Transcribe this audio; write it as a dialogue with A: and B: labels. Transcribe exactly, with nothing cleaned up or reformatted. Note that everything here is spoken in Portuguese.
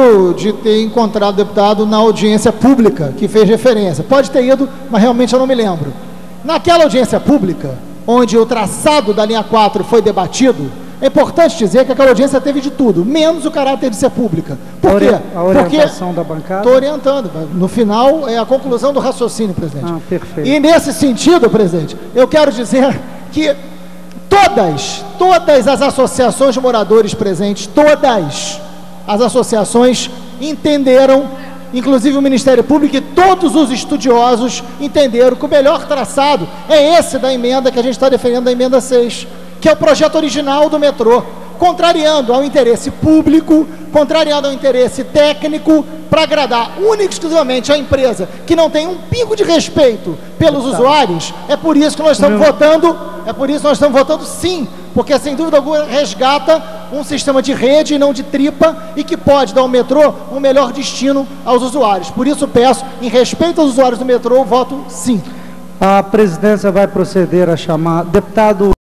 A: de ter encontrado o deputado na audiência pública que fez referência. Pode ter ido, mas realmente eu não me lembro. Naquela audiência pública, onde o traçado da linha quatro foi debatido, é importante dizer que aquela audiência teve de tudo, menos o caráter de ser pública. Por quê?
B: A orientação da bancada?
A: Estou orientando. No final, é a conclusão do raciocínio, presidente.
B: Ah, perfeito.
A: E nesse sentido, presidente, eu quero dizer que todas, todas as associações de moradores presentes, todas as associações entenderam, inclusive o Ministério Público e todos os estudiosos entenderam que o melhor traçado é esse da emenda que a gente está defendendo, da emenda seis, que é o projeto original do metrô, contrariando ao interesse público, contrariando ao interesse técnico, para agradar única e exclusivamente a empresa que não tem um pingo de respeito pelos usuários. É por isso que nós estamos
B: Meu...
A: votando, é por isso que nós estamos votando sim, porque sem dúvida alguma resgata um sistema de rede e não de tripa e que pode dar ao metrô um melhor destino aos usuários. Por isso peço, em respeito aos usuários do metrô, voto sim.
B: A presidência vai proceder a chamar deputado